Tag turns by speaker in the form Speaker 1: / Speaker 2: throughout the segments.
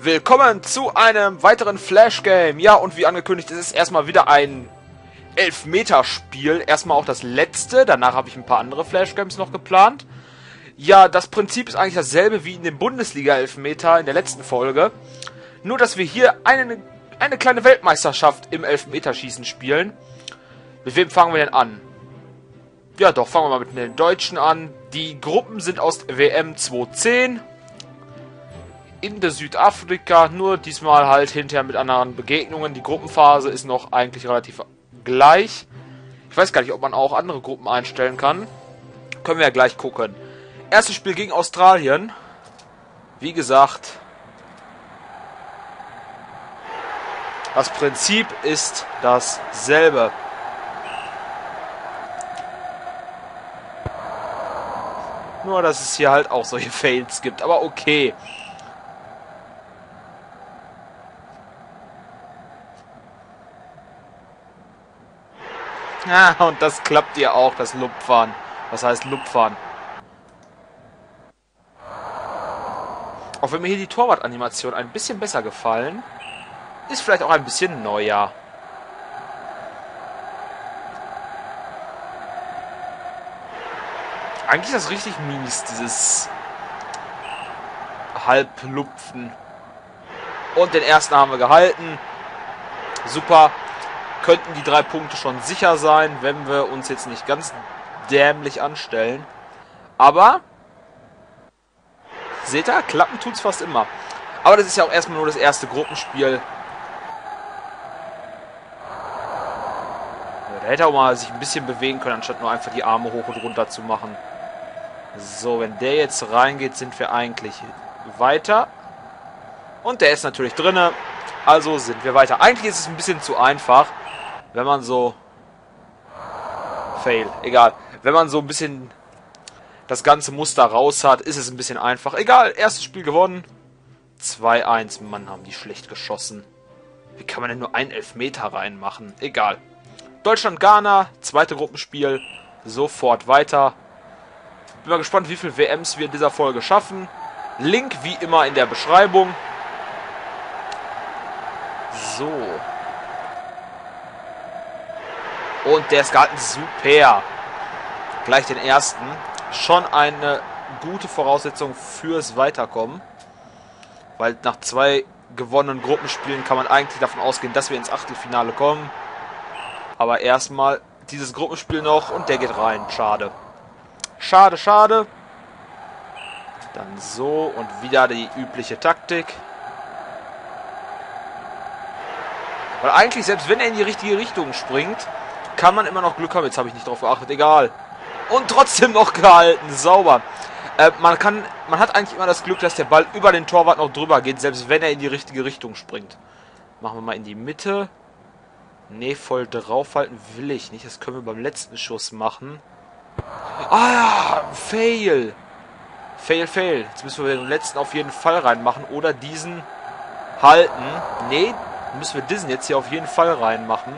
Speaker 1: Willkommen zu einem weiteren Flash-Game. Ja, und wie angekündigt, ist es erstmal wieder ein Elfmeterspiel. Erstmal auch das letzte, danach habe ich ein paar andere Flash-Games noch geplant. Ja, das Prinzip ist eigentlich dasselbe wie in dem Bundesliga-Elfmeter in der letzten Folge. Nur, dass wir hier eine kleine Weltmeisterschaft im Elfmeterschießen spielen. Mit wem fangen wir denn an? Ja, doch, fangen wir mal mit den Deutschen an. Die Gruppen sind aus WM 2010. In der Südafrika, nur diesmal halt hinterher mit anderen Begegnungen. Die Gruppenphase ist noch eigentlich relativ gleich. Ich weiß gar nicht, ob man auch andere Gruppen einstellen kann. Können wir ja gleich gucken. Erstes Spiel gegen Australien. Wie gesagt, das Prinzip ist dasselbe. Nur, dass es hier halt auch solche Fails gibt. Aber okay. Ja, und das klappt ja auch, das Lupfern. Was heißt Lupfern? Auch wenn mir hier die Torwart-Animation ein bisschen besser gefallen, ist vielleicht auch ein bisschen neuer. Eigentlich ist das richtig mies, dieses Halblupfen. Und den ersten haben wir gehalten. Super. Könnten die 3 Punkte schon sicher sein, wenn wir uns jetzt nicht ganz dämlich anstellen. Aber, seht ihr, klappen tut's fast immer. Aber das ist ja auch erstmal nur das erste Gruppenspiel. Da hätte er auch mal sich ein bisschen bewegen können, anstatt nur einfach die Arme hoch und runter zu machen. So, wenn der jetzt reingeht, sind wir eigentlich weiter. Und der ist natürlich drinne. Also sind wir weiter. Eigentlich ist es ein bisschen zu einfach, wenn man so... Fail, egal. Wenn man so ein bisschen das ganze Muster raus hat, ist es ein bisschen einfach. Egal, erstes Spiel gewonnen. 2-1. Mann, haben die schlecht geschossen. Wie kann man denn nur einen Elfmeter reinmachen? Egal. Deutschland-Ghana, zweite Gruppenspiel. Sofort weiter. Bin mal gespannt, wie viele WMs wir in dieser Folge schaffen. Link wie immer in der Beschreibung. So. Und der ist gehalten. Super. Gleich den ersten. Schon eine gute Voraussetzung fürs Weiterkommen. Weil nach 2 gewonnenen Gruppenspielen kann man eigentlich davon ausgehen, dass wir ins Achtelfinale kommen. Aber erstmal dieses Gruppenspiel noch und der geht rein. Schade. Schade, schade. Dann so und wieder die übliche Taktik. Weil eigentlich, selbst wenn er in die richtige Richtung springt, kann man immer noch Glück haben. Jetzt habe ich nicht drauf geachtet, egal. Und trotzdem noch gehalten, sauber. Man hat eigentlich immer das Glück, dass der Ball über den Torwart noch drüber geht, selbst wenn er in die richtige Richtung springt. Machen wir mal in die Mitte. Ne, voll draufhalten will ich nicht. Das können wir beim letzten Schuss machen. Ah, Fail. Fail, fail. Jetzt müssen wir den letzten auf jeden Fall reinmachen. Oder diesen halten. Ne, müssen wir diesen jetzt hier auf jeden Fall reinmachen.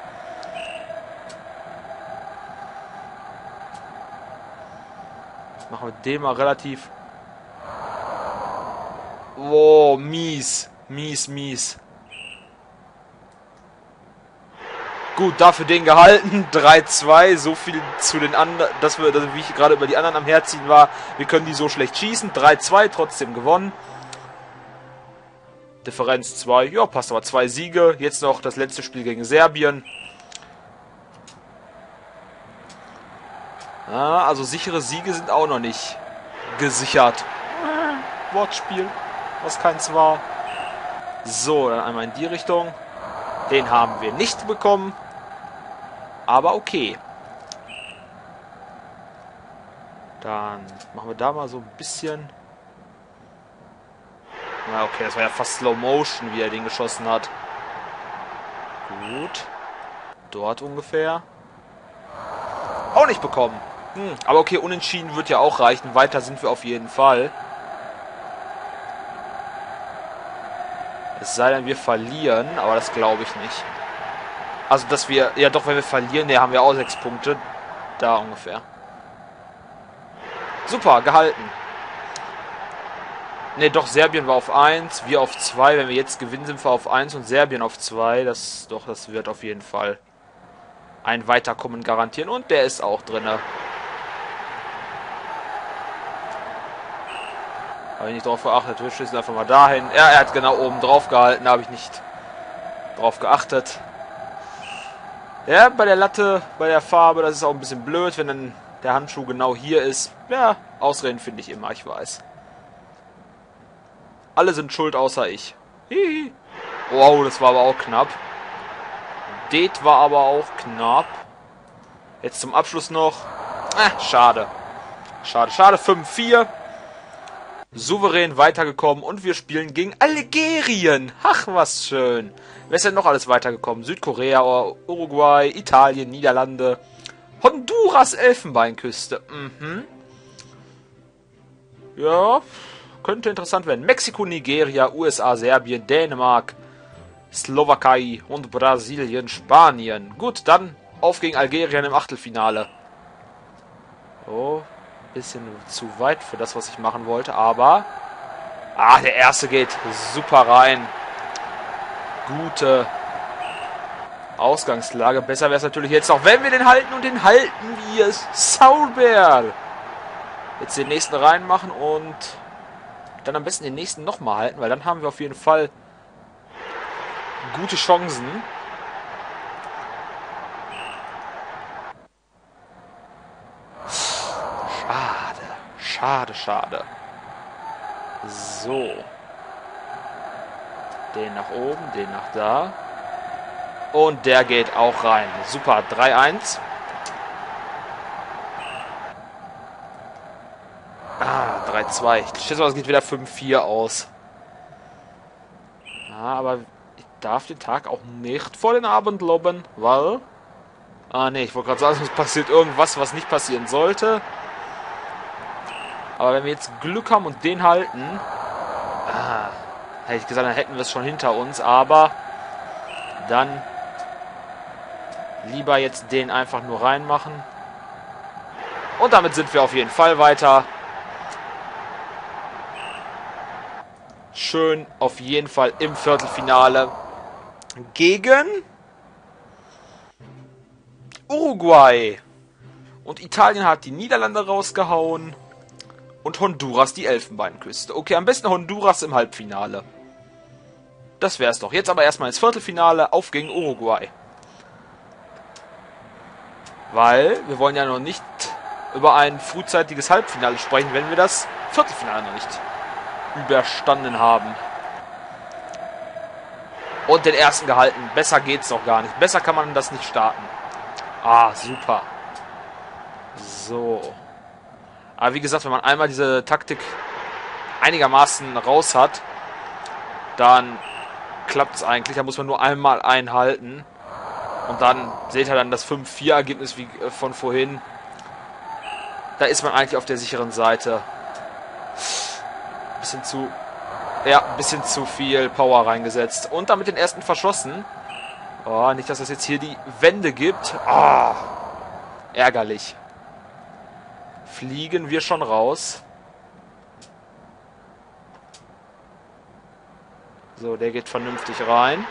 Speaker 1: Machen wir den mal relativ... Oh, mies. Mies, mies. Gut, dafür den gehalten. 3-2. So viel zu den anderen, wie ich gerade über die anderen am Herziehen war. Wir können die so schlecht schießen. 3-2, trotzdem gewonnen. Differenz 2. Ja, passt aber. 2 Siege. Jetzt noch das letzte Spiel gegen Serbien. Ja, also sichere Siege sind auch noch nicht gesichert. Wortspiel, was keins war. So, dann einmal in die Richtung. Den haben wir nicht bekommen. Aber okay. Dann machen wir da mal so ein bisschen... Na okay, das war ja fast Slow Motion, wie er den geschossen hat. Gut. Dort ungefähr. Auch nicht bekommen. Aber okay, unentschieden wird ja auch reichen. Weiter sind wir auf jeden Fall. Es sei denn, wir verlieren, aber das glaube ich nicht. Also, dass wir... Ja doch, wenn wir verlieren, haben wir auch 6 Punkte. Da ungefähr. Super, gehalten. Ne, doch, Serbien war auf 1, wir auf 2. Wenn wir jetzt gewinnen, sind wir auf 1 und Serbien auf 2. Das wird auf jeden Fall ein Weiterkommen garantieren. Und der ist auch drin. Habe ich nicht drauf geachtet. Wir schießen einfach mal dahin. Ja, er hat genau oben drauf gehalten. Da habe ich nicht drauf geachtet. Ja, bei der Latte, bei der Farbe, das ist auch ein bisschen blöd, wenn dann der Handschuh genau hier ist. Ja, Ausreden finde ich immer, ich weiß. Alle sind schuld, außer ich. Hihi. Wow, das war aber auch knapp. Det war aber auch knapp. Jetzt zum Abschluss noch. Schade. Schade, schade. 5-4. Souverän weitergekommen und wir spielen gegen Algerien. Ach, was schön. Wer ist denn noch alles weitergekommen? Südkorea, Uruguay, Italien, Niederlande, Honduras, Elfenbeinküste. Ja, könnte interessant werden. Mexiko, Nigeria, USA, Serbien, Dänemark, Slowakei und Brasilien, Spanien. Gut, dann auf gegen Algerien im Achtelfinale. Oh, bisschen zu weit für das, was ich machen wollte, aber... der erste geht super rein. Gute Ausgangslage. Besser wäre es natürlich jetzt noch, wenn wir den halten, und den halten wir. Sauber. Jetzt den nächsten reinmachen und dann am besten den nächsten nochmal halten, weil dann haben wir auf jeden Fall gute Chancen. Schade, schade. So. Den nach oben, den nach da. Und der geht auch rein. Super, 3-1. 3-2. Ich schätze mal, es geht wieder 5-4 aus. Aber ich darf den Tag auch nicht vor den Abend loben, weil... ne, ich wollte gerade sagen, es passiert irgendwas, was nicht passieren sollte. Aber wenn wir jetzt Glück haben und den halten... hätte ich gesagt, dann hätten wir es schon hinter uns. Aber dann lieber jetzt den einfach nur reinmachen. Und damit sind wir auf jeden Fall weiter. Schön auf jeden Fall im Viertelfinale gegen Uruguay. Und Italien hat die Niederlande rausgehauen. Und Honduras die Elfenbeinküste. Okay, am besten Honduras im Halbfinale. Das wär's doch. Jetzt aber erstmal ins Viertelfinale. Auf gegen Uruguay. Weil wir wollen ja noch nicht über ein frühzeitiges Halbfinale sprechen, wenn wir das Viertelfinale noch nicht überstanden haben. Und den ersten gehalten. Besser geht's noch gar nicht. Besser kann man das nicht starten. Super. So. Aber wie gesagt, wenn man einmal diese Taktik einigermaßen raus hat, dann klappt es eigentlich. Da muss man nur einmal einhalten. Und dann seht ihr dann das 5-4-Ergebnis wie von vorhin. Da ist man eigentlich auf der sicheren Seite. Ein bisschen zu viel Power reingesetzt. Und damit den ersten verschossen. Nicht, dass es jetzt hier die Wende gibt. Ärgerlich. Fliegen wir schon raus. So, der geht vernünftig rein.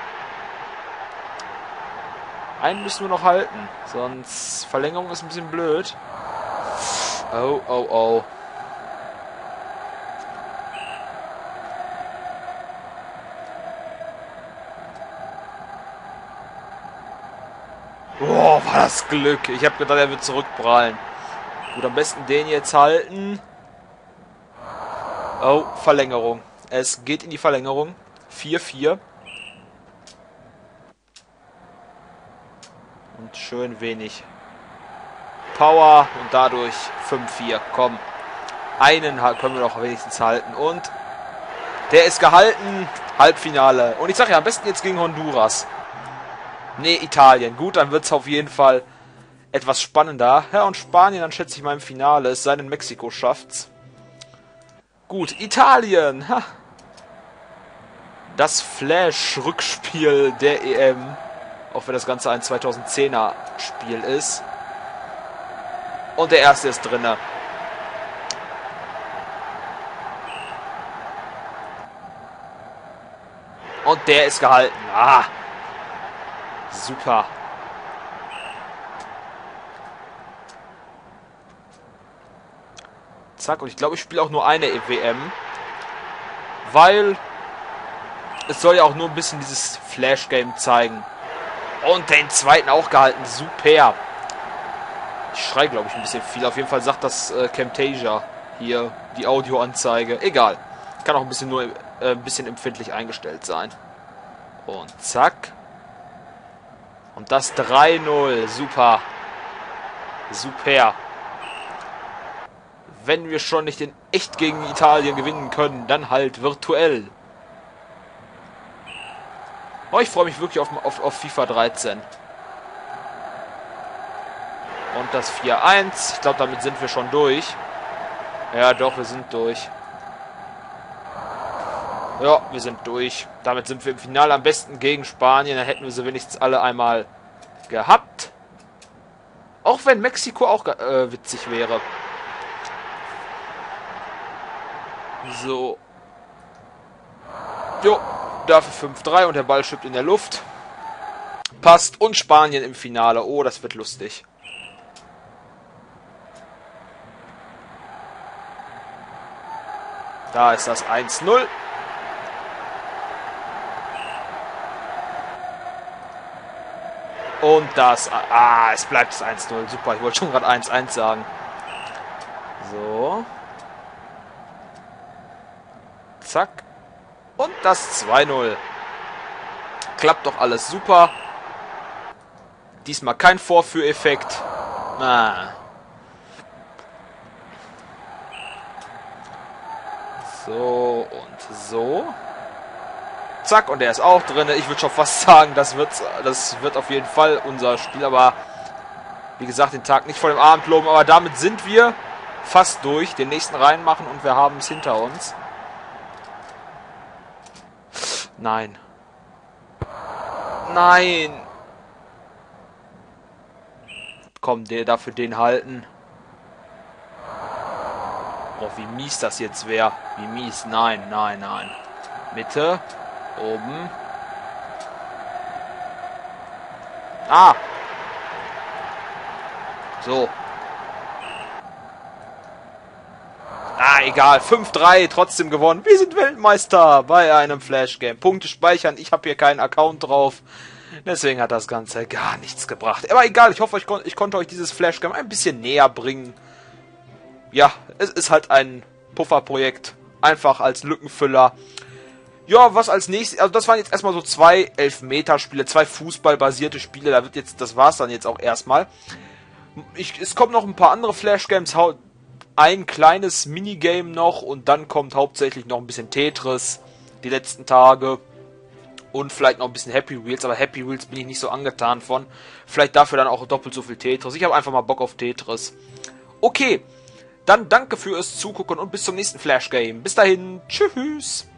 Speaker 1: Einen müssen wir noch halten. Sonst Verlängerung ist ein bisschen blöd. Oh. War das Glück. Ich habe gedacht, er wird zurückprallen. Gut, am besten den jetzt halten. Verlängerung. Es geht in die Verlängerung. 4-4. Und schön wenig Power. Und dadurch 5-4. Komm. Einen können wir doch wenigstens halten. Und der ist gehalten. Halbfinale. Und ich sage ja, am besten jetzt gegen Honduras. Nee, Italien. Gut, dann wird es auf jeden Fall etwas spannender. Ja, und Spanien, dann schätze ich mal im Finale. Es sei denn, Mexiko schafft's. Gut, Italien. Das Flash-Rückspiel der EM. Auch wenn das Ganze ein 2010er-Spiel ist. Und der erste ist drinne. Und der ist gehalten. Ah. Super. Zack, und ich glaube, ich spiele auch nur eine WM. Weil es soll ja auch nur ein bisschen dieses Flash-Game zeigen. Und den zweiten auch gehalten. Super. Ich schreie, glaube ich, ein bisschen viel. Auf jeden Fall sagt das Camtasia hier, die Audioanzeige. Egal. Kann auch ein bisschen nur ein bisschen empfindlich eingestellt sein. Und zack. Und das 3-0. Super. Super. Wenn wir schon nicht in echt gegen Italien gewinnen können, dann halt virtuell. Oh, ich freue mich wirklich auf FIFA 13. Und das 4-1. Ich glaube, damit sind wir schon durch. Ja, doch, wir sind durch. Ja, wir sind durch. Damit sind wir im Finale am besten gegen Spanien. Dann hätten wir sie wenigstens alle einmal gehabt. Auch wenn Mexiko auch witzig wäre. So. Jo, dafür 5-3 und der Ball schippt in der Luft. Passt. Und Spanien im Finale. Oh, das wird lustig. Da ist das 1-0. Und das... Ah, es bleibt das 1-0. Super, ich wollte schon gerade 1-1 sagen. So. Zack. Und das 2-0. Klappt doch alles super. Diesmal kein Vorführeffekt. Ah. So und so. Zack, und der ist auch drin. Ich würde schon fast sagen, das wird auf jeden Fall unser Spiel. Aber wie gesagt, den Tag nicht vor dem Abend loben. Aber damit sind wir fast durch. Den nächsten reinmachen und wir haben es hinter uns. Nein. Nein. Komm, der dafür den halten. Oh, wie mies das jetzt wäre. Wie mies. Nein, nein, nein. Mitte. Oben. Ah. So. Ah, egal. 5-3, trotzdem gewonnen. Wir sind Weltmeister bei einem Flash-Game. Punkte speichern. Ich habe hier keinen Account drauf. Deswegen hat das Ganze gar nichts gebracht. Aber egal, ich hoffe, ich konnte euch dieses Flash-Game ein bisschen näher bringen. Ja, es ist halt ein Pufferprojekt. Einfach als Lückenfüller. Ja, was als nächstes... Also das waren jetzt erstmal so 2 Elfmeterspiele, 2 fußballbasierte Spiele. Das war's dann jetzt auch erstmal. Es kommen noch ein paar andere Flash-Games. Ein kleines Minigame noch. Und dann kommt hauptsächlich noch ein bisschen Tetris. Die letzten Tage. Und vielleicht noch ein bisschen Happy Wheels. Aber Happy Wheels bin ich nicht so angetan von. Vielleicht dafür dann auch doppelt so viel Tetris. Ich habe einfach mal Bock auf Tetris. Okay. Dann danke fürs Zugucken und bis zum nächsten Flash Game. Bis dahin. Tschüss.